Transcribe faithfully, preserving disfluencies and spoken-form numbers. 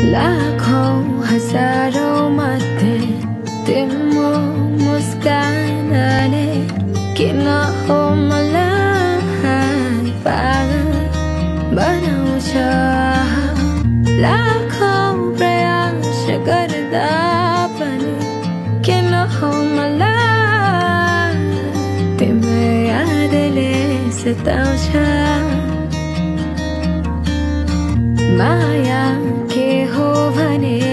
लाखों हजारों मध्ये तिम्रो मुस्कानले किन हो मलाई पागल बनाउँछ लाखौं प्रयास गर्दा पनि किन हो मलाई तिम्रो यादले सताउँछ माया के हो भने